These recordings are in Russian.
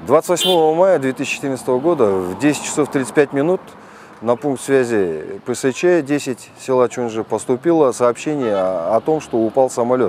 28 мая 2014 года в 10 часов 35 минут на пункт связи ПСЧ 10 села Чунжи поступило сообщение о том, что упал самолет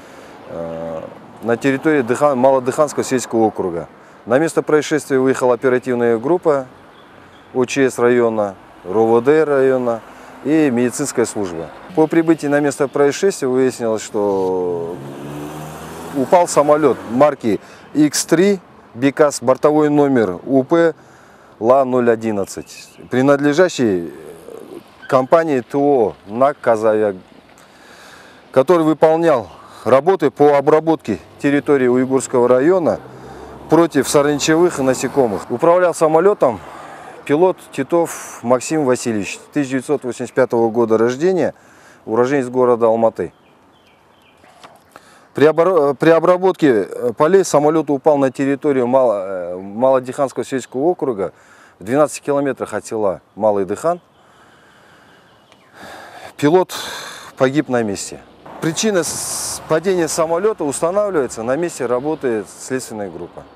на территории Малодыханского сельского округа. На место происшествия выехала оперативная группа ОЧС района, РОВД района и медицинская служба. По прибытии на место происшествия выяснилось, что упал самолет марки X3 БКАС, бортовой номер УП ЛА-011, принадлежащий компании ТО НАК «Казавиа», который выполнял работы по обработке территории Уйгурского района против саранчевых насекомых. Управлял самолетом пилот Титов Максим Васильевич, 1985 года рождения, уроженец города Алматы. При обработке полей самолет упал на территорию Малодыханского сельского округа в 12 километрах от села Малый Дыхан. Пилот погиб на месте. Причина падения самолета устанавливается, на месте работает следственная группа.